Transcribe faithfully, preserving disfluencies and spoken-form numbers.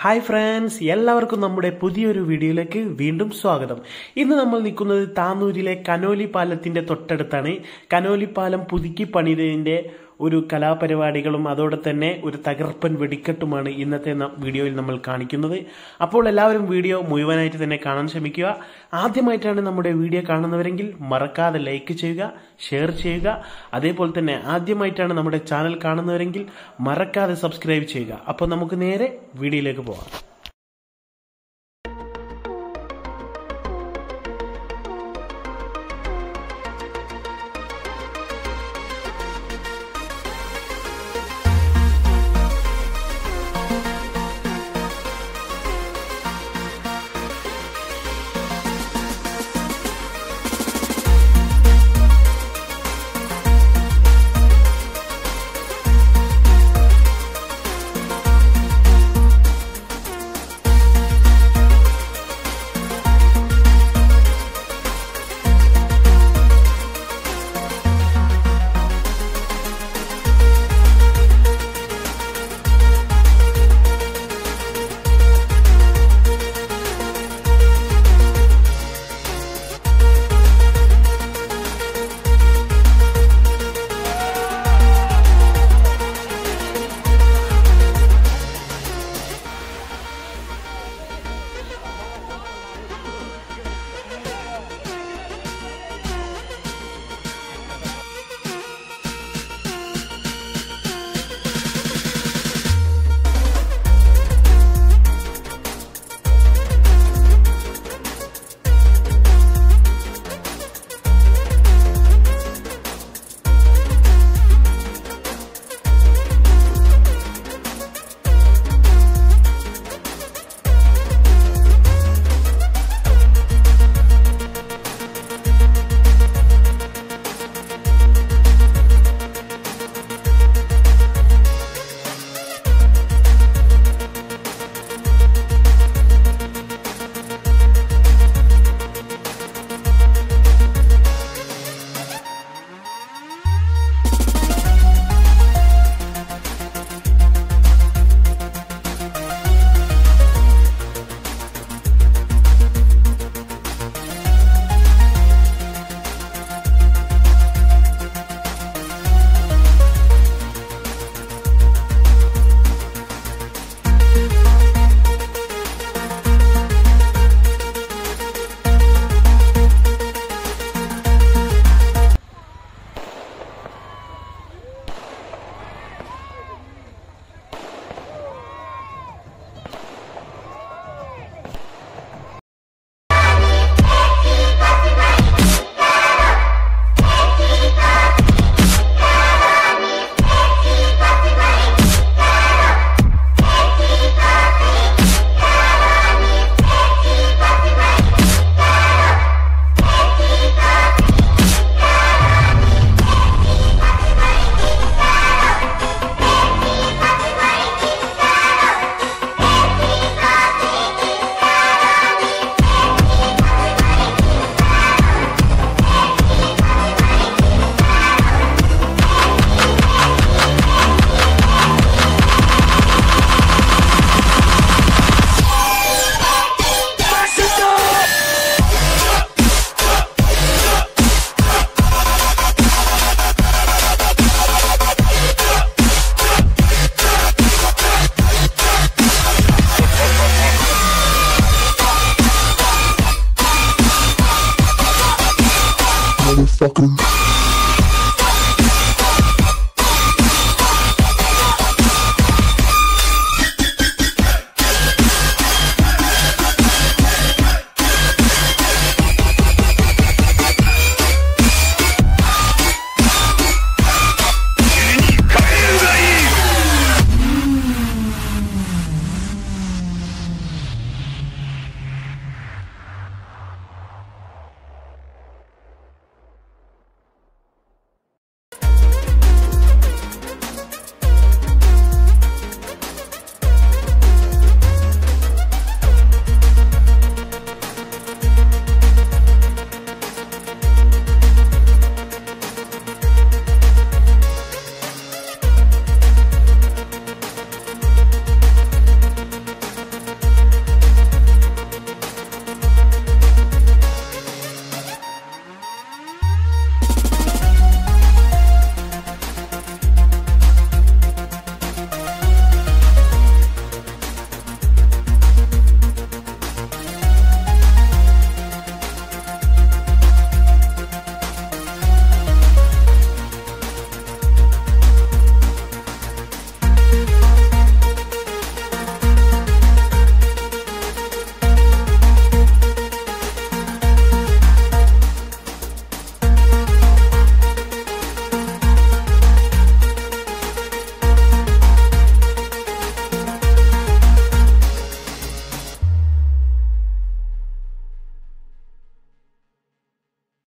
Hi friends, എല്ലാവർക്കും നമ്മുടെ പുതിയൊരു വീഡിയോയിലേക്ക് വീണ്ടും സ്വാഗതം. ഇന്ന് നമ്മൾ നിൽക്കുന്നത് താന്നൂരിലെ കനോലി പാലത്തിന്റെ തൊട്ടടുത്താണ്. കനോലി പാലം പുതുക്കി പണിതതിന്റെ ഒരു കലാപരിപാടികളും അതോടെ തന്നെ ഒരു തകർപ്പൻ വെടിക്കെട്ടുമാണ് ഇന്നത്തെ വീഡിയോയിൽ നമ്മൾ കാണിക്കുന്നത്. അപ്പോൾ എല്ലാവരും വീഡിയോ മുഴുവനായിട്ട് തന്നെ കാണാൻ ശ്രമിക്കുക. ആദ്യമായിട്ടാണ് നമ്മുടെ വീഡിയോ കാണുന്നവരെങ്കിൽ മറക്കാതെ ലൈക്ക് ചെയ്യുക, ഷെയർ ചെയ്യുക. അതേപോലെ തന്നെ ആദ്യമായിട്ടാണ് നമ്മുടെ ചാനൽ കാണുന്നവരെങ്കിൽ മറക്കാതെ സബ്സ്ക്രൈബ് ചെയ്യുക. അപ്പോൾ നമുക്ക് നേരെ വീഡിയോയിലേക്ക് പോകാം. Fucking